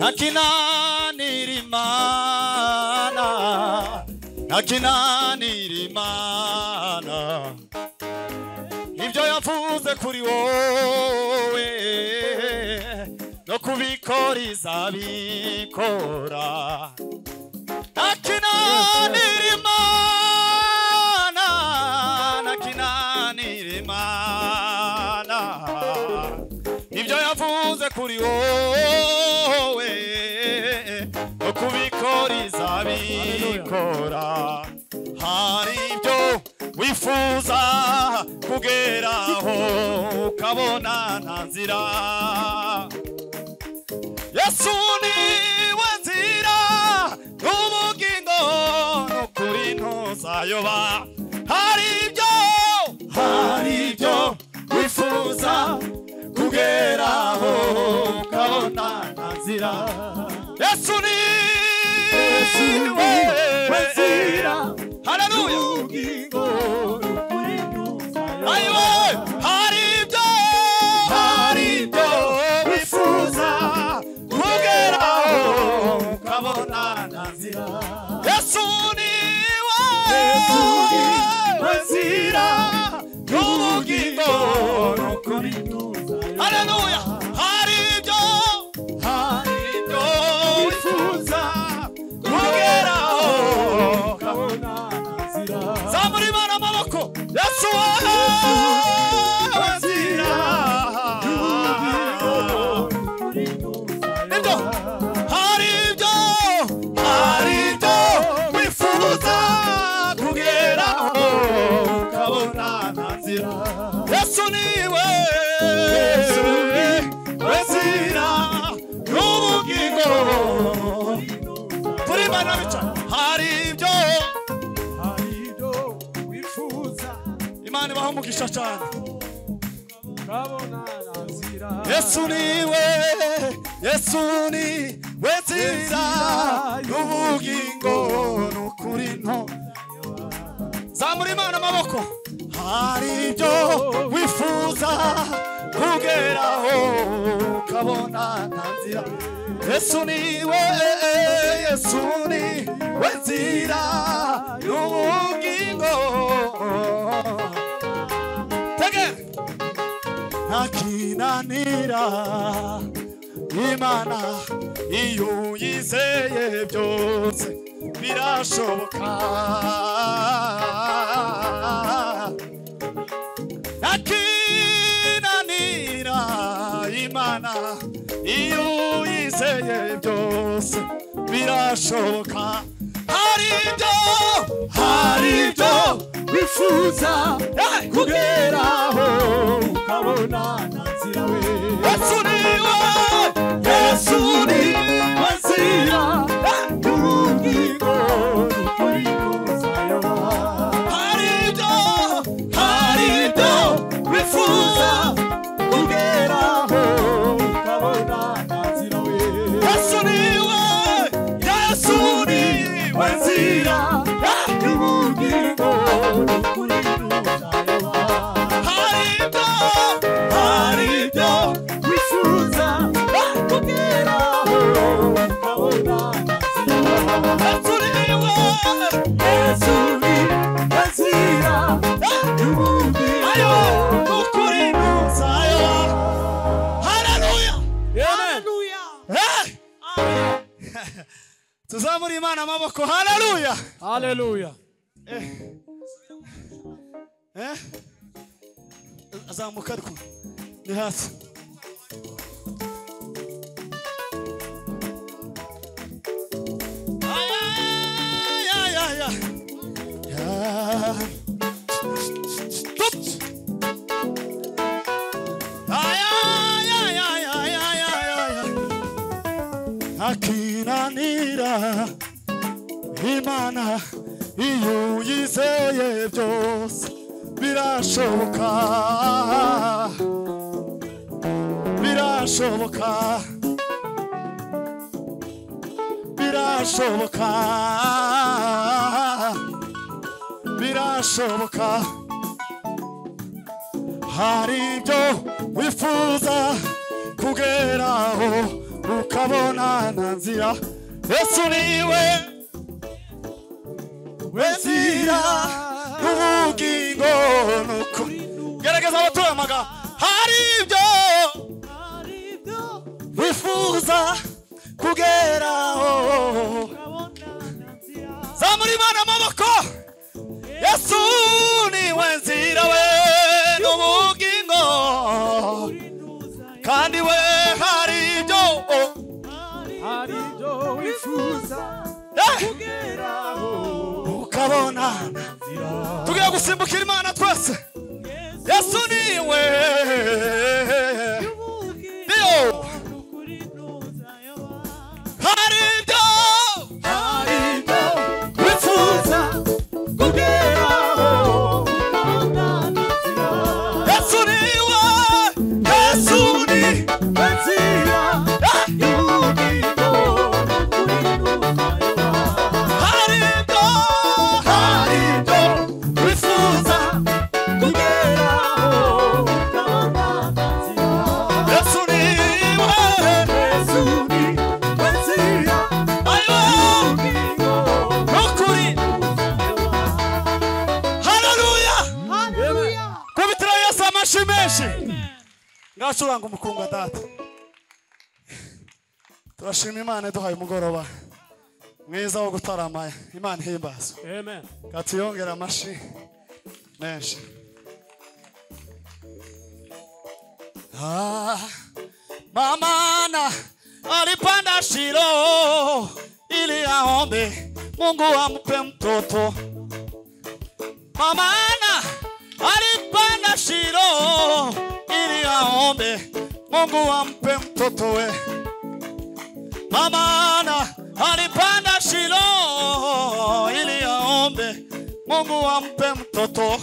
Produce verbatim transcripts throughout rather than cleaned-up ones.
ntakinanira Imana ntakinanira Imana ibyo yavuze kuri wowe no kubikora izabikora ntakinanira Imana ntakinanira Imana ibyo yavuze kuri wowe no kubikora izabikora hari ibyo wifuza kugeraho ukabona nta nzira Yesu niwe nzira n'ubugingo n'ukuri ntuzayoba hari ibyo hari ibyo wifuza kugeraho ukabona nta nzira Yesu niwe nzira haleluya n'ubugingo n'ukuri ntuzayoba hari ibyo hari ibyo wifuza kugeraho ukabona nta nzira Yesu niwe nzira n'ubugingo n'ukuri ntuzayoba haleluya hari ibyo hari ibyo wifuza kugeraho ukabona nta nzira zamura Imana amaboko Yesu nzira ibyo hari ibyo hari ibyo wifuza kugeraho ukabona nta nzira Yesu niwe nzira n'ubugingo turi Imana bica hari ibyo hari ibyo wifuza Imana ibaho umugisha cyane ukabona nta nzira Yesu niwe Yesu niwe nzira n'ubugingo n'ukuri nto zamura Imana amaboko hari ibyo wifuza kugeraho ukabona nta nzira Yesu niwe Yesu niwe nzira n'ubugingo tege ntakinanira Imana iyo yizeye byose birashoboka ntakinanira Imana iyo yizeye byose birashoboka hari ibyo hari ibyo wifuza kugeraho ukabona nta nzira we Yesu niwe Yesu niwe nzira n'ubugingo n'ukuri ntuzayoba hari ibyo hari ibyo wifuza kugeraho ukabona nta nzira we Yesu niwe Yesu niwe nzira n'ubugingo n'ukuri ntuzayoba hari ibyo hari ibyo wifuza kugeraho ukabona nta nzira Yesu niwe Yesu niwe nzira n'ubugingo n'ukuri ntuzayoba haleluya haleluya tuzamura Imana amaboko haleluya haleluya eh eh azamuka ariko ni hasi ay ay ay ay ntakinanira Imana iyo yizeye byose birashoboka birashoboka birashoboka birashoboka hari ibyo wifuza kugeraho ukabona na nzira. Yesu niwe wenzira ubugingo n'ukuri. Gerageza abatuye amagambo. Hari ibyo wifuza kugeraho, zamura Imana amaboko. Yesu niwe nzira we n'ubugingo, kandi we hari ibyo hari ibyo wifuza kugeraho ukabona nzira. Tugiye gusimbukira Imana twese. Yesu niwe niyo hari ibyo hari ibyo wifuza kugeraho ukabona nzira. Yesu niwe Yesu ni nzira y'ubugingo, hari ibyo hari ibyo wifuza kugeraho ukabona nzira. Yesu niwe Yesu ni nzira y'ubugingo n'ukuri. Haleluya, haleluya. Kubitira Yesu amashi menshi. Ngashuranga umukunga data. Turashima Imana duhaye umugoroba mwiza wo gutarama. Imana ihimbaza. Amen. Katuyongera amashi menshi. Ah, mamana alipanda Shilo ili aombe Mungu ampe mtoto. Mamana alipanda Shilo ili aombe Mungu ampe mtoto we. Mamana alipanda Shilo ili aombe Mungu ampe mtoto.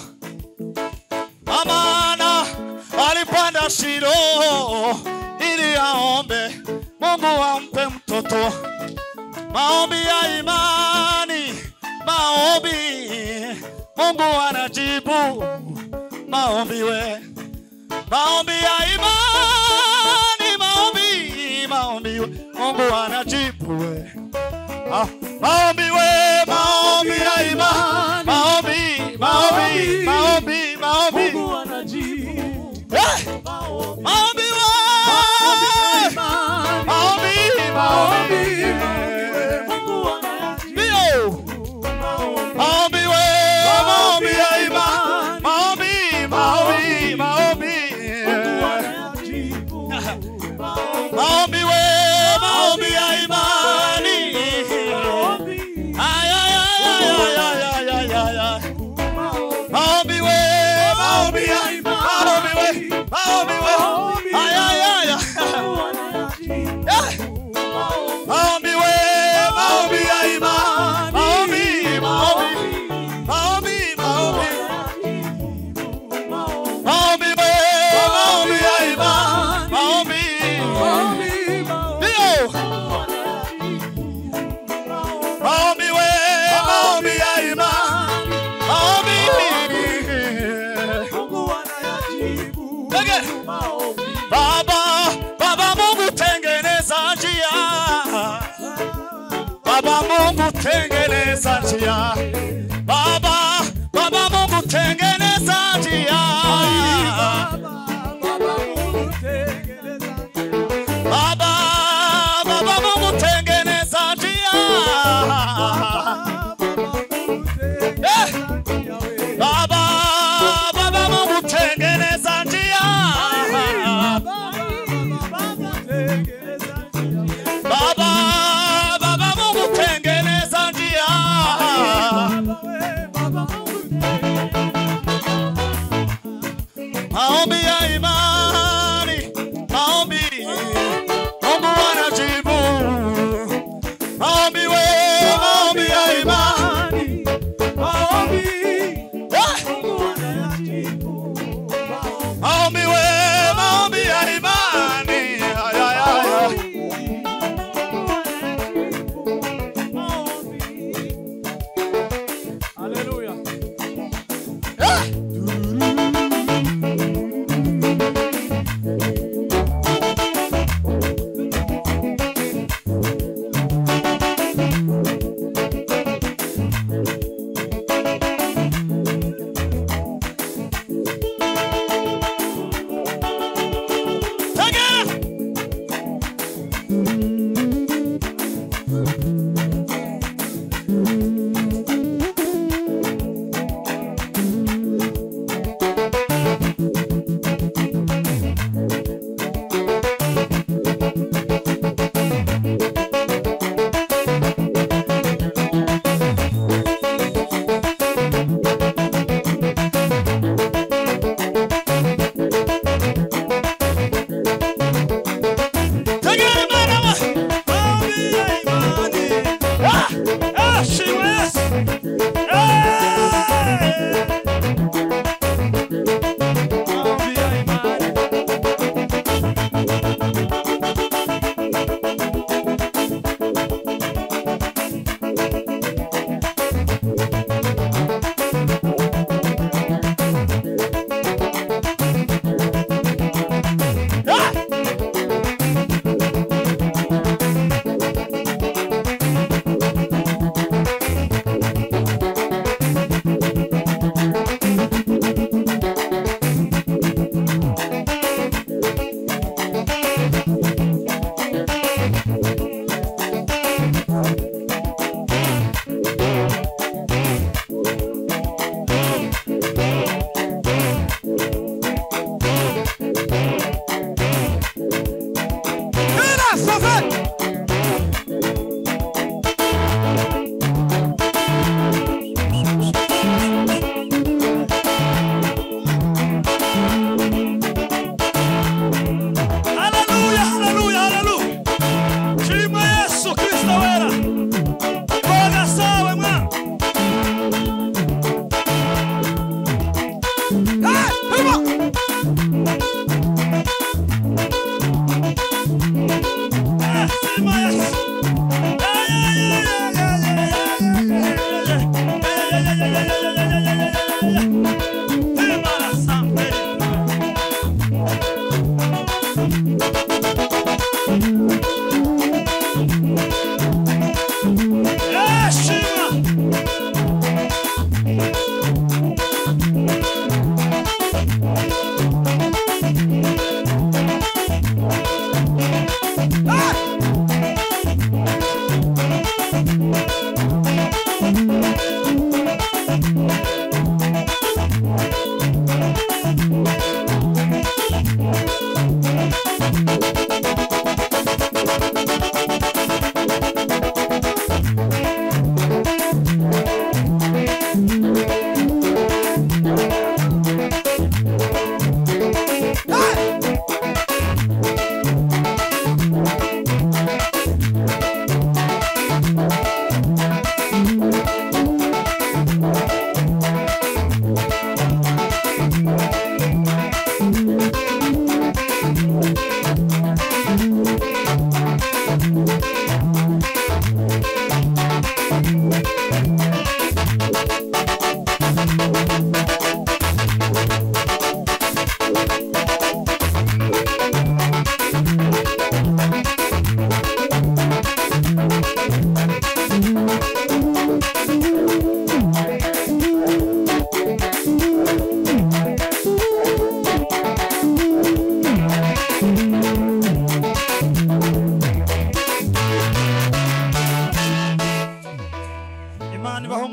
Mamana alipanda Shilo ili aombe Mungu ampe mtoto. Maombi ya imani, maombi Mungu anajibu. Maombi we, maombi ya imani, maombi maombi we, Mungu anajibu we. Ah, maombi we, maombi ya imani, maombi maombi maombi maombi Mungu anajibu. Eh, maombi we, maombi maombi Mungu anajibu. Maombi we, maombi ya imani, maombi maombi maombi Mungu anajibu. Maombi we, maombi ya imani, ay ay ay ay ay ay ay ay. Maombi we, maombi ya imani, maombi we, maombi we, ay ay ay ay. Maombi we, maombi ya imani, maombi maombi maombi maombi. Maombi we, maombi ya imani, maombi maombi ndio. Maombi we, maombi ya imani, maombi Mungu anayajibu. Baba, Baba Mungu tengeneza njia. Baba Mungu tengeneza njia. Baba, Baba Mungu tengeneza njia. Baba, Baba Mungu tengeneza njia. Eh, Baba, Baba Mungu tengeneza njia. Baba, Baba Mungu tengeneza njia. Maombi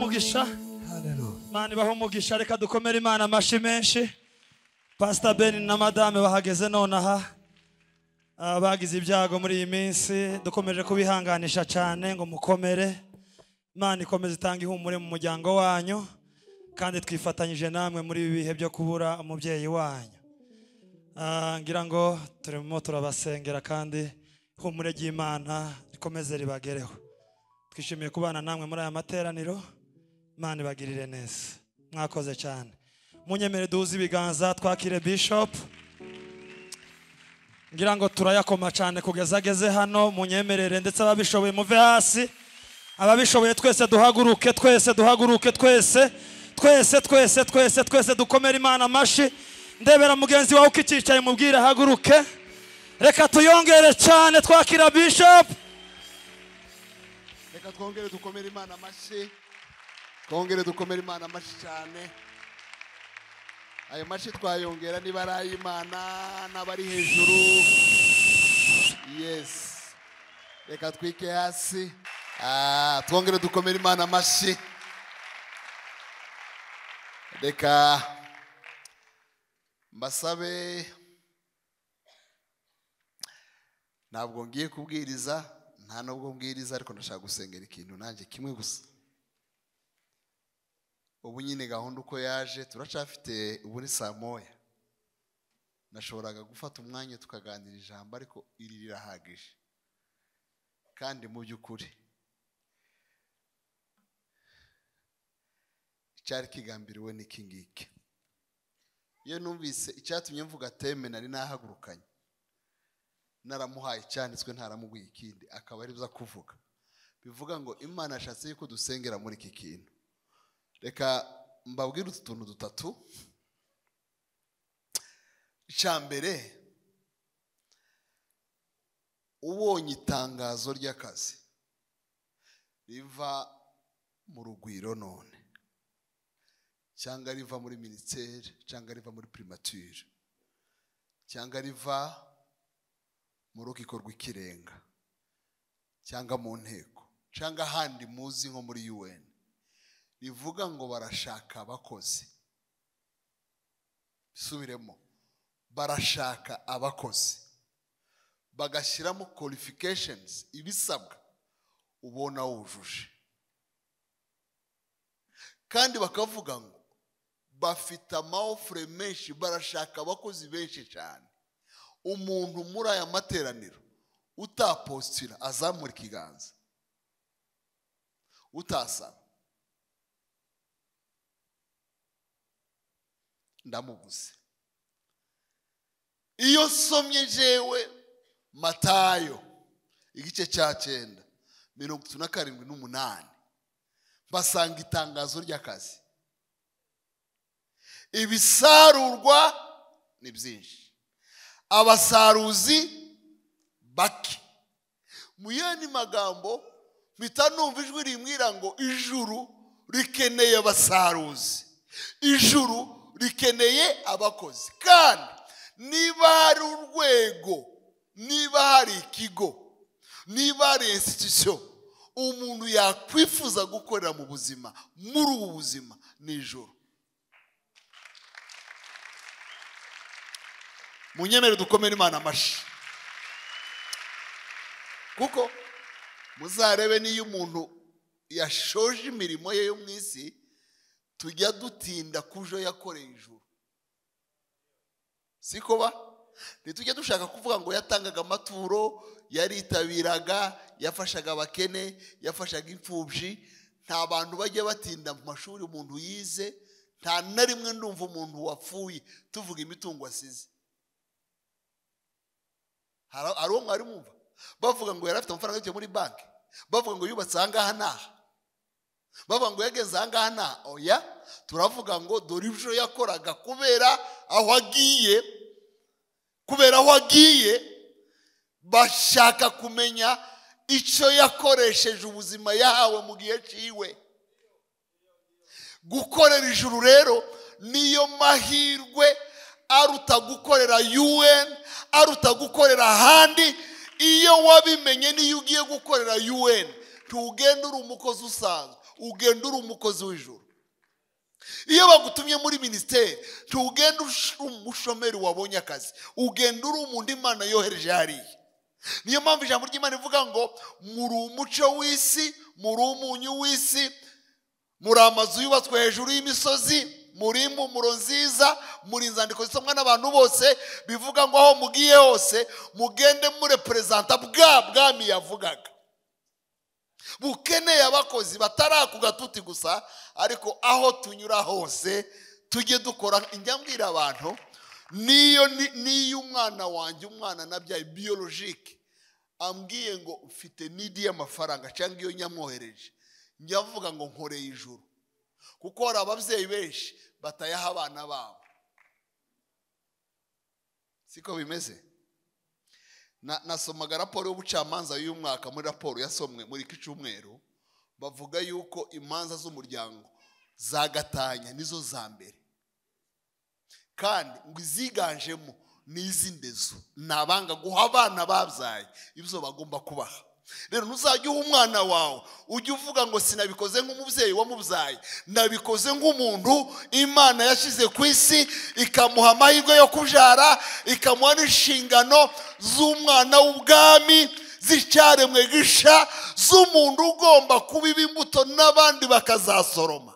umugisha. Imana ibahe umugisha. Reka dukomere Imana amashi menshi. Pastor Ben na Madame bahageze nonaha. Bagize ibyago muri iyi minsi, dukomeje kubihanganisha cyane ngo mukomere. Imana ikomeze itanga ihumure mu muryango wanyu, kandi twifatanyije namwe muri ibi bihe byo kubura umubyeyi wanyu. Ngira ngo turimo turabasengera kandi ihumure ry'Imana rikomeze ribagereho. Twishimiye kubana namwe muri aya materaniro. Imana ibagirire neza. Mwakoze cyane. Munyemere duze ibiganza twakire Bishop. Ngira ngo turayakoma cyane kugeza ageze hano. Munyemerere ndetse ababishoboye muve hasi. Ababishoboye twese duhaguruke, twese duhaguruke, twese twese twese twese twese dukomere Imana amashi. Ndebera mugenzi wawe ukikicaye mubwire haguruke. Reka tuyongere cyane twakira Bishop. Reka twongere dukomere Imana amashi. Twongere dukomere Imana amashi cyane. Ayo mashi twayongera niba ari Imana n'abari hejuru. Yes. Reka twike hasi. Ah, twongere dukomere Imana amashi. Reka mbasabe, ntabwo ngiye kubwiriza, nta nubwo mbwiriza, ariko ndashaka gusengera ikintu nanjye kimwe gusa. Ubu nyine gahunda uko yaje turacafite ubu ni saa moya. Nashoboraga gufata umwanya tukaganira ijambo, ariko iri rirahagije. Kandi mu by'ukuri icyari kigambiriwe n'iki ngiki. Iyo numvise icyatumye mvuga teme nari nahagurukanye, naramuhaye cyanditswe ntaramubwiye ikindi, akaba ari byo kuvuga. Bivuga ngo Imana yashatse yuko dusengera muri iki kintu. Reka mbabwire utuntu dutatu. Icyambere, ubonye itangazo ry'akazi riva mu rugwiro none, cyangwa riva muri ministeri, cyangwa riva muri primature, cyangwa riva mu rukiko rw'ikirenga, cyangwa mu nteko, cyangwa handi muzi nko muri U N, rivuga ngo barashaka abakozi. Subiremo, barashaka abakozi, bagashyiramo qualifications, ibisabwa ubona wujuje, kandi bakavuga ngo bafite amaofre menshi, barashaka abakozi benshi cyane. Umuntu muri aya materaniro utapostira azamura ikiganza, utasaba. Ndamubuze. Iyo somye jewe Matayo igice cya cyenda mirongo itatu na karindwi n'umunani, basanga itangazo ry'akazi. Ibisarurwa ni byinshi, abasaruzi bake. Mu yandi magambo mpita numva ijwi rimwira ngo ijuru rikeneye abasaruzi, ijuru rikeneye abakozi. Kandi niba hari urwego, niba hari ikigo, niba hari institution umuntu yakwifuza gukorera mu buzima, muri ubu buzima ni ijuru. Munyemere dukomere Imana amashi. Kuko muzarebe niyo umuntu yashoje imirimo ye yo mu isi, tujya dutinda kujo yakoreye ijuru. Siko ba? Ntitujya dushaka kuvuga ngo yatangaga amaturo, yaritabiraga, yafashaga abakene, yafashaga imfubyi. Nta bantu bajya batinda mu mashuri umuntu yize, nta na rimwe ndumva umuntu wapfuye tuvuga imitungo asize. Hari uwo mwari mwumva bavuga ngo yari afite amafaranga yo muri banki, bavuga ngo yubatse ahangaha naha, bavuga ngo yageze ahangaha naha. Oya, turavuga ngo dore ibyo yakoraga, kubera aho agiye, kubera aho agiye bashaka kumenya icyo yakoresheje ubuzima yahawe mu gihe ciwe. Gukorera ijuru rero niyo mahirwe aruta gukorera U N, aruta gukorera ahandi. Iyo wabimenye niyo ugiye gukorera U N, ntugenda uri umukozi usanzwe, ugenda uri umukozi w'ijuru. Iyo bagutumye muri ministeri ntugenda uri umushomeri wabonye akazi, ugenda uri umuntu Imana yohereje hariya. Niyo mpamvu ijambo ry'Imana rivuga ngo muri umuco w'isi, muri umunyu w'isi, muri amazu yubatswe hejuru y'imisozi, muri impumuro nziza, muri inzandiko zisomwa n'abantu bose, bivuga ngo aho mugiye hose mugende murepresenta bwa bwami yavugaga. Bukeneye abakozi batara ku gatuti gusa, ariko aho tunyura hose tujye dukora. Njya mbwira abantu, niyo niyo umwana wanjye, umwana nabyaye biologique, ambwiye ngo ufite nidi y'amafaranga cyangwa iyo nyamwohereje, njya mvuga ngo nkoreye ijuru, kuko hari ababyeyi benshi batayaha abana babo. Siko bimeze. Na nasomaga raporo y'ubucamanza y'uyu mwaka, muri raporo yasomwe muri iki cyumweru, bavuga yuko imanza z'umuryango zagatanya nizo za mbere, kandi ngo iziganjemo n'iz'indezo, nabanga guha abana babyaye ibyo bagomba kubaha. Rero ntuzajye uha umwana wawe ujye uvuga ngo sinabikoze nk'umubyeyi wamubyaye, nabikoze nk'umuntu Imana yashyize ku isi ikamuha amahirwe yo kubyara, ikamuha n'inshingano z'umwana w'ubwami z'icyaremwe gisha, z'umuntu ugomba kubiba imbuto n'abandi bakazasoroma.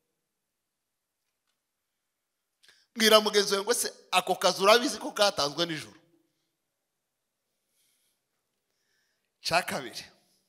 Mbwira mugenzi wawe ngo se ako kazi urabizi ko katanzwe n'ijuru? Cya kabiri,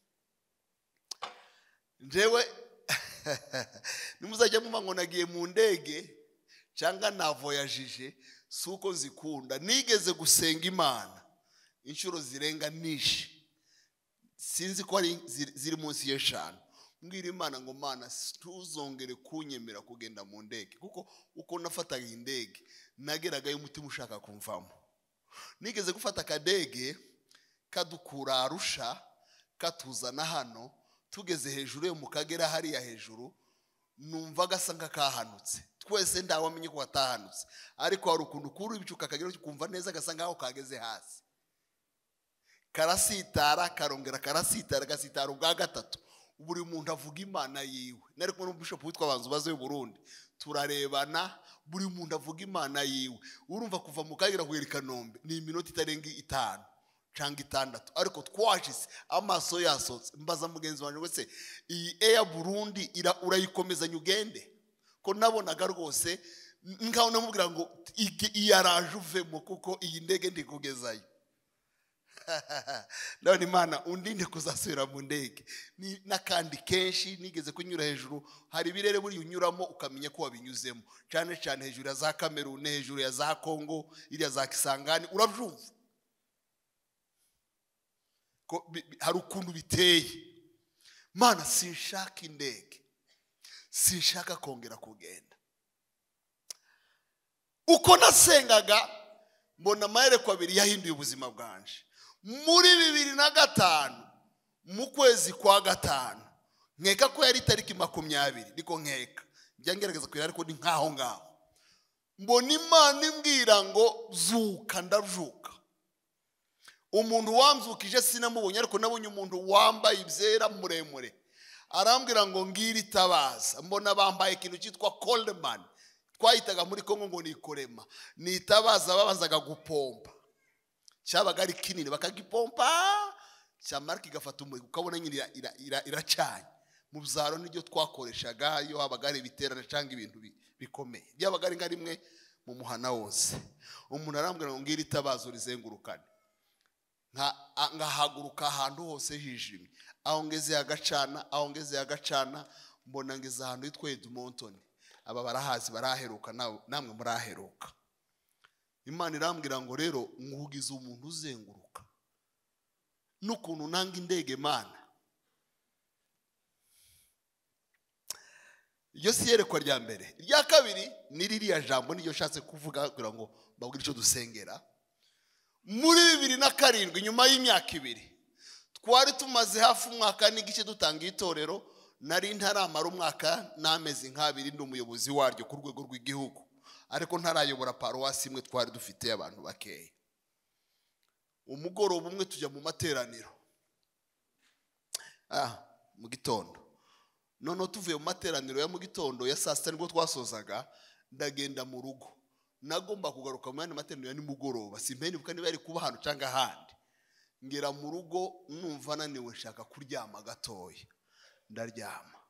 njyewe nimuzajya muma ngo nagiye mu ndege cyangwa navoyajije, si uko zikunda. Nigeze gusenga Imana inshuro zirenga nishi, sinzi ko ari ziri munsi y'eshanu. Mbwira Imana ngo Mana ntuzongere kunyemera kugenda mu ndege, kuko uko nafataga indege nageragayo umutima ushaka kumvamo. Nigeze gufata akadege kadukura Arusha katuzana hano, tugeze hejuru yo mu Kagera hariya hejuru, numva gasa nk'akahanutse. Twese ndawamenye ko watahanutse, ariko hari ukuntu kuri ibicuka Kagera kumva neza gasa nkaho kageze hasi, karasitara karongera karasitara gasitara ubwa gatatu. Buri muntu avuga Imana yiwe. Nari kumwe n'Bishop witwa Banzu baze y'u Burundi, turarebana, buri muntu avuga Imana yiwe. Urumva kuva mu Kagera kugera i Kanombe ni iminota itarenga itanu cyangwa itandatu, ariko twashise amaso yasotse. Mbaza mugenzi wanjye wese, iyi Air Burundi urayikomezanya ugende? Ko nabonaga rwose ngaho namubwira ngo iyaraje uvemo, kuko iyi ndege ndikugezayo. Ndabona Imana undinde kuzasubira mu ndege. N'akandi kenshi nigeze kunyura hejuru, hari ibirere buri unyuramo ukamenya ko wabinyuzemo, cyane cyane hejuru ya za Cameroon, hejuru ya za Congo, iriya za Kisangani, urabyumva ko hari ukuntu biteye. Mana sinshaka indege, sinshaka kongera kugenda. Uko nasengaga mbona amaherezo abiri yahinduye ubuzima bwanje. Muri bibiri na gatanu mu kwezi kwa gatanu, nkeka ko yari tariki makumyabiri, niko nkeka, njya ngerageza kuyara ariko ni nkaho ngaho, mbona Imana imbwira ngo zuka. Ndabyuka. Umuntu wamzukije sinamubonye, ariko nabonye umuntu wambaye ibyera muremure, arambwira ngo ngira itabaza. Mbona bambaye ikintu cyitwa Coleman, twayitaga muri Kongo ngo ni ikorema, ni itabaza babazaga gupompa. Cyabaga ari kinini, bakagipompa cyamara kigafata umuriro, ukabona nyine iracanye. Mu byaro niryo twakoreshaga iyo habaga ari ibiterane cyangwa ibintu bikomeye, byabaga ari nka rimwe mu muhana wose. Umuntu arambwira ngo ngira itabazo rizengurukane, ngahaguruka ahantu hose hijimye. Aho ngeze agacana, aho ngeze agacana, mbona ngeze ahantu hitwa Edmonton. Aba barahazi baraheruka, namwe muraheruka. Imana irambwira ngo rero ngugize umuntu uzenguruka. N'ukuntu nanga indege Mana. Iyo si yerekwa rya mbere. Irya kabiri ni ririya jambo niryo nshatse kuvuga kugira ngo babwire icyo dusengera. Muri bibiri na karindwi, nyuma y'imyaka ibiri, twari tumaze hafi umwaka n'igice dutanga itorero. Nari ntaramara umwaka n'amezi nk'abiri ndi umuyobozi waryo ku rwego rw'igihugu, ariko ntarayobora paruwasi imwe, twari dufite abantu bakeya. Umugoroba umwe tujya mu materaniro, ah mu gitondo none tuvuye mu materaniro ya mu gitondo ya saa sita nibwo twasozaga ndagenda mu rugo nagomba kugaruka mu yandi materaniro ya nimugoroba simpenuka niba ari kuba hano cyangwa ahandi ngera mu rugo numva naniwe nshaka kuryama gatoya ndaryama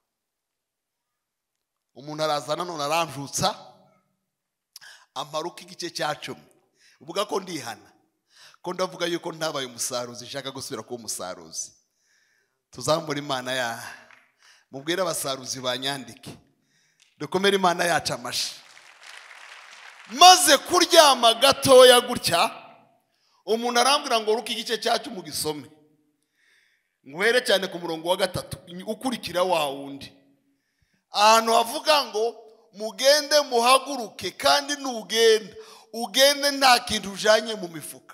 umuntu arazana none aranjutsa amaruka igice cya cumi uvuga ko ndihana ko ndavuga yuko ntabaye umusaruzi nshaka gusubira kuba umusaruzi tuzamura Imana ya mubwira abasaruzi banyandike dukomere Imana yacu amashi maze kuryama gatoya gutya umuntu arambwira ngo ruka igice cyacu mu gisome ngwere cyane ku murongo wa gatatu ukurikira wa wundi ahantu havuga ngo mugende muhaguruke kandi nugenda ugende nta kintu ujanye mu mifuka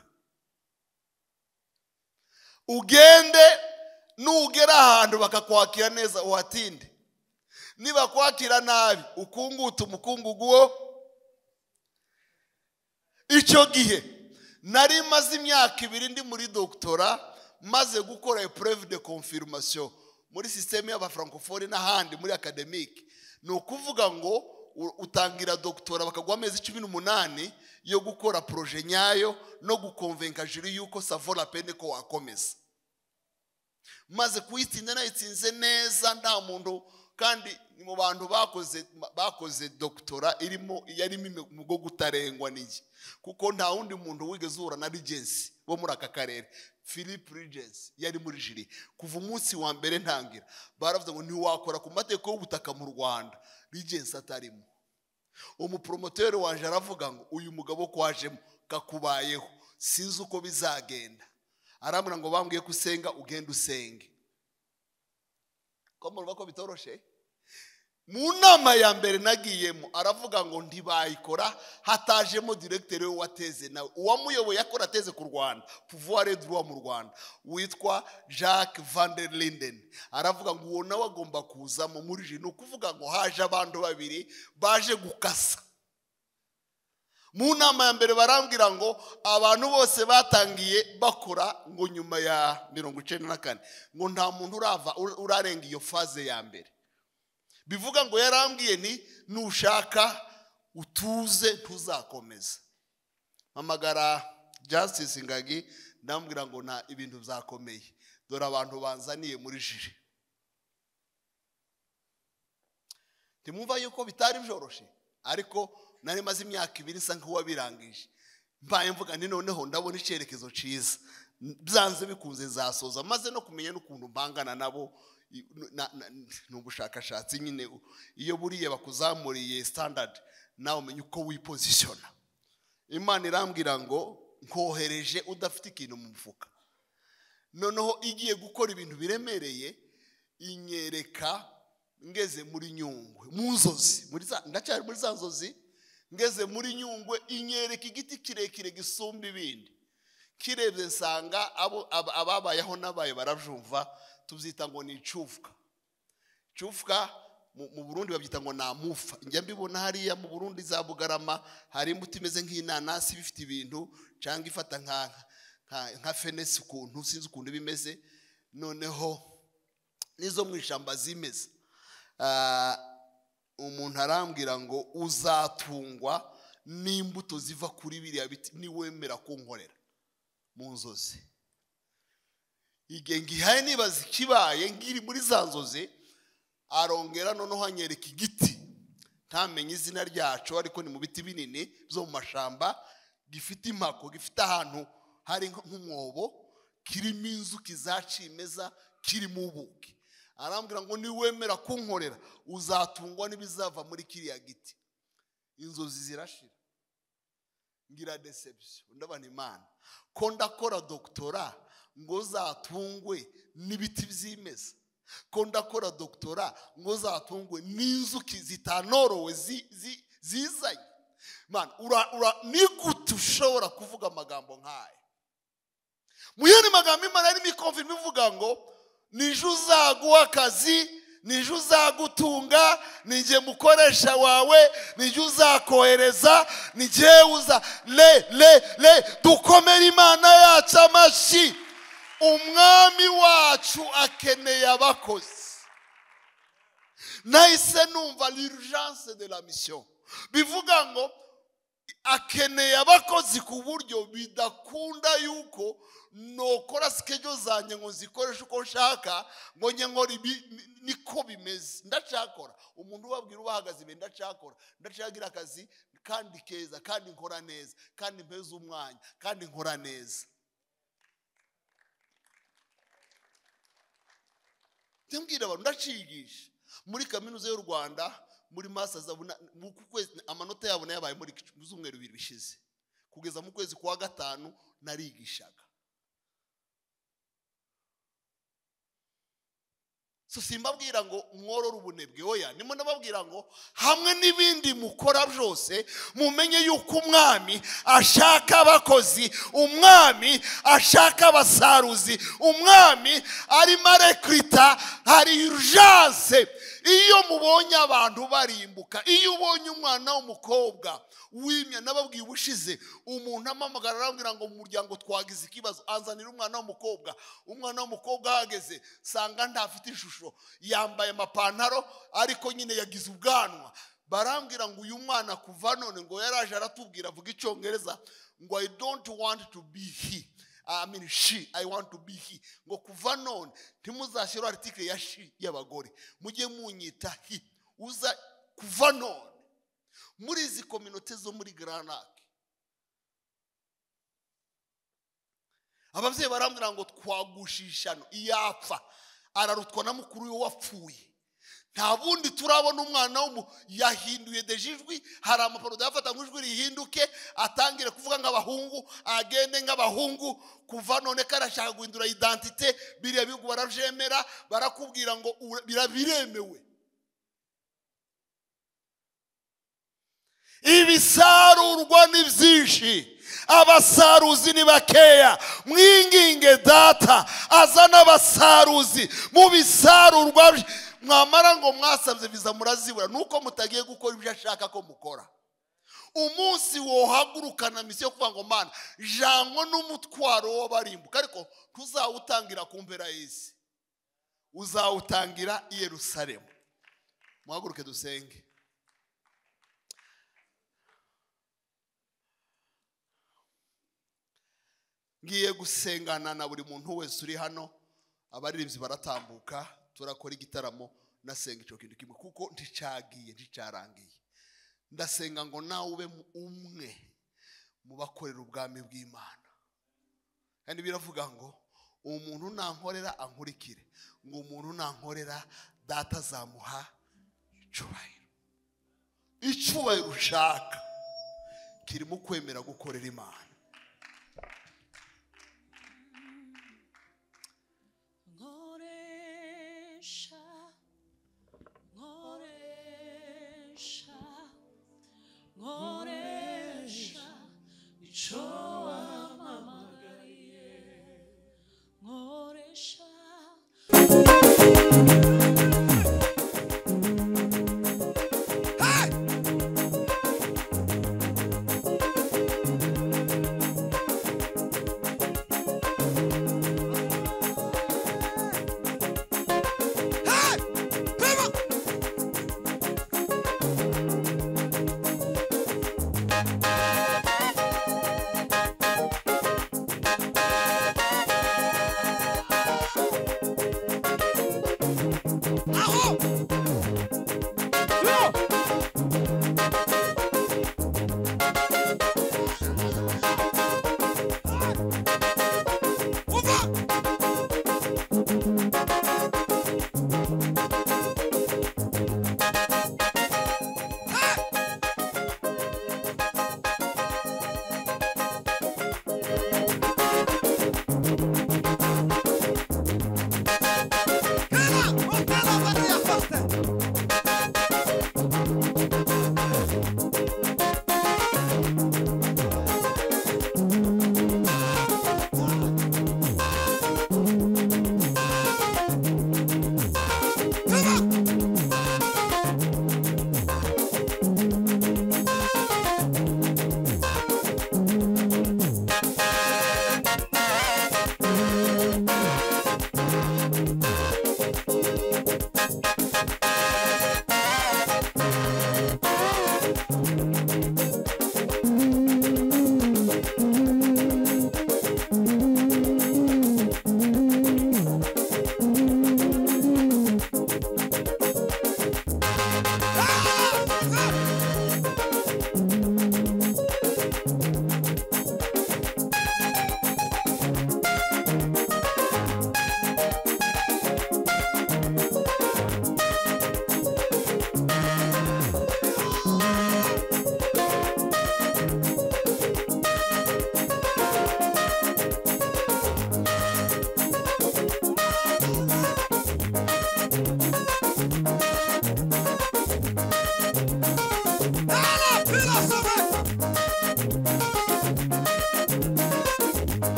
ugende nugera ahantu bakakwakira neza uhatinde niba kwakira nabi ukunguta umukungugu wo icyo gihe nari maze imyaka ibiri ndi muri doctora maze gukora épreuve de confirmation muri système y'aba francophone n'ahandi muri academique no kuvuga ngo utangira doctora bakagwa amezi cumi n'umunani yo gukora projet nyayo no gukonvenka jury yuko ça vaut la peine ko wakomeza maze kuyitsinda nayitsinze neza nta muntu kandi ni mu bantu bakoze bakoze doctora irimo yarimo mugo gutarengwa niki kuko nta wundi muntu wigeze uhura na Regency bo muri aka karere Philip Regency yari muri jury kuva umunsi wa mbere ntangira baravuze ngo ntiwakora ku mateko y'ubutaka mu Rwanda Regency atarimo umupromoteur wanje aravuga ngo uyu mugabo kwajemo kakubayeho sinzi uko bizagenda arambura ngo bambwiye kusenga ugenda usenge ko murwa ko bitoroshe mu nama ya mbere nagiyemo aravuga ngo ntibayikora hatajemo directeur we wateze nawe uwamuyoboye yakora ateze ku Rwanda pouvoir droit mu Rwanda witwa Jacques van der Linden aravuga ngo uwo nawe agomba kuzamo muri je no kuvuga ngo haje abantu babiri baje gukasa mu nama ya mbere barambwira ngo abantu bose batangiye bakora ngo nyuma ya mirongo icenda na kane ngo nta muntu urava urarenga iyo phase ya mbere bivuga ngo yarambwiye ni nushaka utuze tuzakomeza mamagara Justice Ngagi ndambwira ngo na ibintu byakomeye dore abantu banzaniye muri jiri timumva yuko bitari byoroshe ariko nari maze imyaka ibiri nsa nk'uwabirangije mbaye mvuga nti noneho ndabona icyerekezo ciza byanze bikunze zasoza maze no kumenya n'ukuntu mbangana nabo n'ubushakashatsi nyine iyo buriye bakuzamuriye standard nawe umenye uko wipositiona Imana irambwira ngo nkohereje udafite ikintu mu mufuka noneho igiye gukora ibintu biremereye inyereka ngeze muri Nyungwe mu nzozi muri ndacyari muri za nzozi ngeze muri Nyungwe inyereka igiti kirekire gisumba ibindi kirebye nsanga abo ababayeho nabaye baravyumva tubyita ngo ni cufka cufka mu Burundi babyita ngo namufa njya mbibona hariya mu Burundi za Bugarama hari imbuto imeze nk'inanasi bifite ibintu cyangwa ifata nka nka fenesi ukuntu sinzi ukuntu bimeze noneho nizo mu ishamba zimeze umuntu arambwira ngo uzatungwa n'imbuto ziva kuri biriya biti niwemera kunkorera mu nzozi igengi haye nibaza kibaye ngiri muri za nzozi arongera noneho hanyereka igiti ntamenye izina ryacu ariko ni mu biti binini byo mu mashamba gifite impako gifite ahantu hari nk'umwobo kirimo inzuki zacimeza kiri mu buki arambwira ngo niwemera kunkorera uzatungwa n'ibizava muri kiriya giti inzozi zirashira ngira deception ndabana Imana ko ndakora doctora ngo zatungwe n'ibiti byimeza ko ndakora doctora ngo zatungwe n'inzuki zitanorowe zizanye man ura ura nigute ushobora kuvuga amagambo nk'aya muyene magambo Imana ari mikonfirme ivuga ngo nije uzaguha akazi nije uzagutunga nije mukoresha wawe nije uzakohereza nije uza le le le dukomere Imana yacu amashi umwami wacu akeneye abakozi nahise numva l'urgence de la mission. Bivuga ngo akeneye abakozi ku buryo bidakunda yuko nokora schedule zanjye ngo zikoreshe uko nshaka ngo nye nkora niko bimeze. Ndacakora umuntu ubabwira ubahagaze imbere, ndacakora ndacagira akazi kandi keza kandi nkora neza kandi mpeza umwanya kandi nkora neza. Ndambwira abantu ndacigisha muri kaminuza y'u Rwanda muri masters mu kwezi amanota yabo yabaye muri zumweru bibiri bishize kugeza mu kwezi kwa gatanu narigishaga. So simbabwira ngo mworora ubunebwe, oya nimo nababwira ngo hamwe n'ibindi mukora byose mumenye yuko umwami ashaka abakozi, umwami ashaka abasaruzi, umwami arimo arekrita. Hari urgence. Iyo mubonye abantu barimbuka, iyo ubonye umwana w'umukobwa wimya, nababwiye ubushize umuntu amamagara arambwira ngo mu muryango twagize ikibazo, anzanira umwana w'umukobwa. Umwana w'umukobwa ahageze sanga ntafite ishusho, yambaye amapantaro ariko nyine yagize ubwanwa. Barambwira ngo uyu mwana kuva none ngo yaraje aratubwira avuga icyongereza ngo I don't want to be he, I mean she, I want to be he. Ngo kuva none ntimuzashyira article ya she y'abagore, mujye munyita he. Uza kuva none muri izi community zo muri Grand Lac abavyeyi barambwira ngo twagushishano iyapfa ararutwa na mukuru we wapfuye. Nta bundi turabona umwana w'umu yahinduye dejijwi. Hari amaparo yafata nk'ijwi rihinduke atangire kuvuga nk'abahungu, agende nk'abahungu. Kuva none karashaka guhindura identite, biriya bihugu baravyemera, barakubwira ngo birabiremewe. Ibisarurwa ni byinshi, abasaruzi ni bakeya. Mwinginge data azana abasaruzi mu bisarurwa. Mwamara ngo mwasabye biza murazibura nuko mutagiye gukora ibyo ashaka ko mukora. Umunsi wohagurukana misiyo kuvuga ngo mana jango n'umutwaro w'abarimbuka, ariko tuzawutangira ku mpera y'isi, uzawutangira i Yerusalemu. Muhaguruke dusenge. Ngiye gusengana na buri muntu wese uri hano. Abaririmbyi baratambuka, turakora igitaramo. Nasenga ico kintu kimwe kuko nticagiye nticarangiye. Ndasenga ngo nawe ube umwe mu bakorera ubwami bw'Imana. Kandi biravuga ngo umuntu nankorera ankurikire, ngo umuntu nankorera data zamuha icubahiro. Icubahiro ushaka kiri mu kwemera gukorera Imana.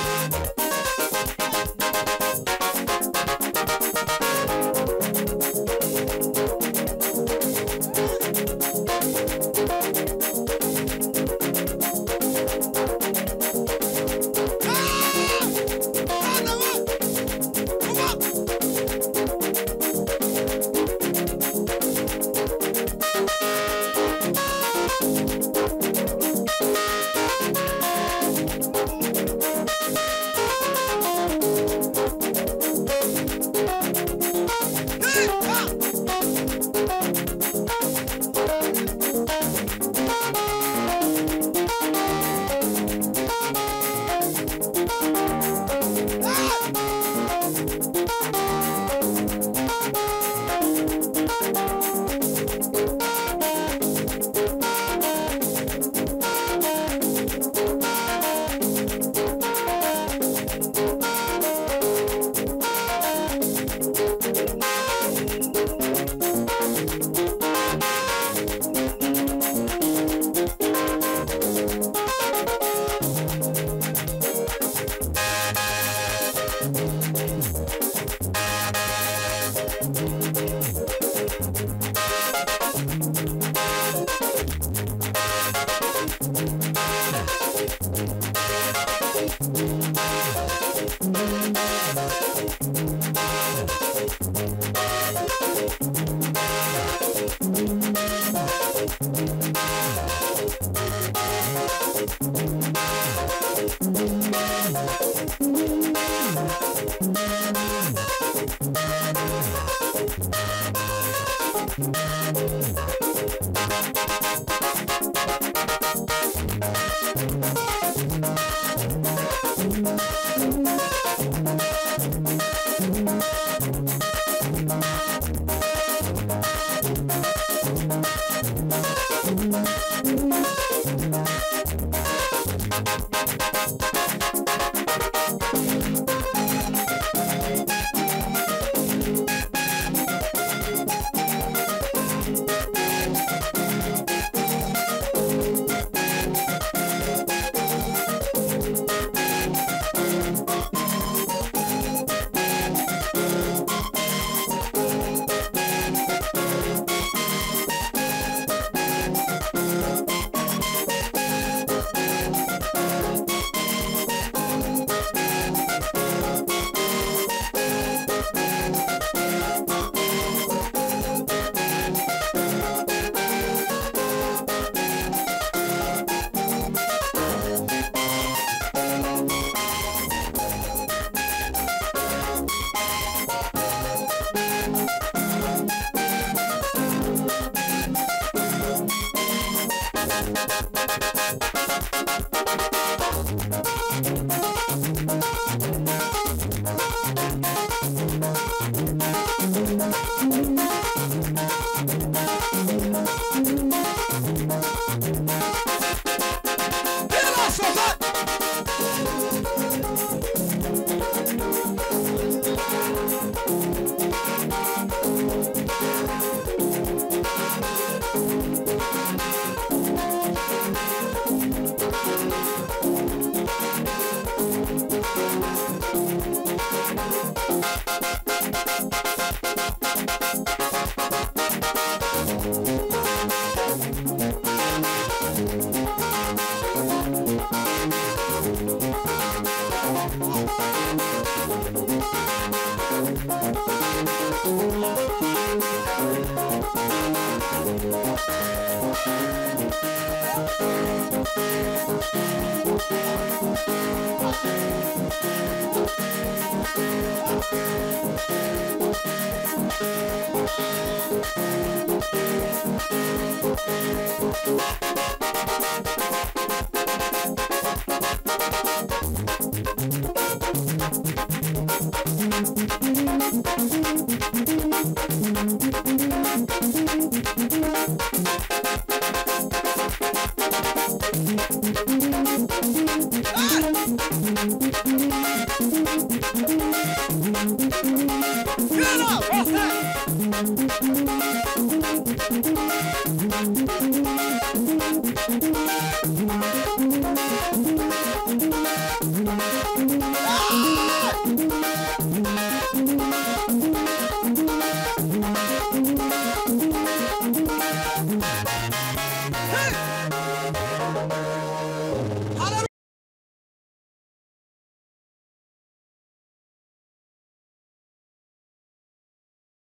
Get up!